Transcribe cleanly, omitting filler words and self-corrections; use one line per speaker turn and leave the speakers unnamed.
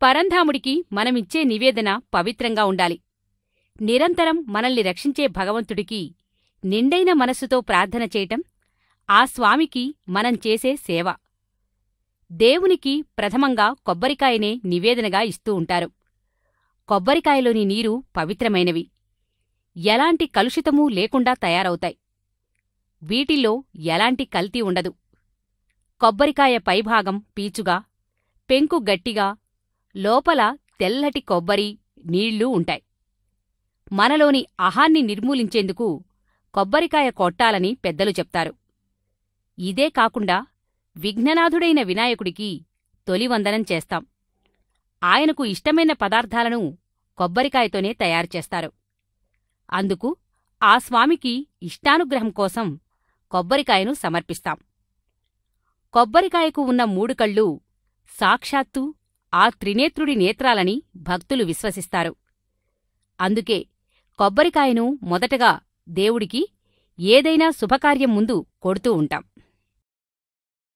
పరంధాముడికి మనమిచ్చే నివేదన పవిత్రంగా ఉండాలి. నిరంతరం మనల్ని రక్షించే భగవంతుడికి నిండైన మనస్సుతో ప్రార్థన చేయటం ఆ స్వామికి మనం చేసే సేవ. దేవునికి ప్రథమంగా కొబ్బరికాయనే నివేదనగా ఇస్తూ ఉంటారు. కొబ్బరికాయలోని నీరు పవిత్రమైనవి, ఎలాంటి కలుషితమూ లేకుండా తయారవుతాయి. వీటిల్లో ఎలాంటి కల్తీ ఉండదు. కొబ్బరికాయ పైభాగం పీచుగా, పెంకు గట్టిగా, లోపల తెల్లటి కొబ్బరి, నీళ్లూ ఉంటాయి. మనలోని అహాన్ని నిర్మూలించేందుకు కొబ్బరికాయ కొట్టాలని పెద్దలు చెప్తారు. ఇదే కాకుండా విఘ్ననాథుడైన వినాయకుడికి తొలివందనం చేస్తాం. ఆయనకు ఇష్టమైన పదార్థాలను కొబ్బరికాయతోనే తయారుచేస్తారు. అందుకు ఆ స్వామికి ఇష్టానుగ్రహం కోసం కొబ్బరికాయను సమర్పిస్తాం. కొబ్బరికాయకు ఉన్న 3 కళ్ళు సాక్షాత్తు ఆ త్రినేత్రుడి నేత్రాలని భక్తులు విశ్వసిస్తారు. అందుకే కొబ్బరికాయను మొదటగా దేవుడికి ఏదైనా శుభకార్యం ముందు కొడుతూ ఉంటాం.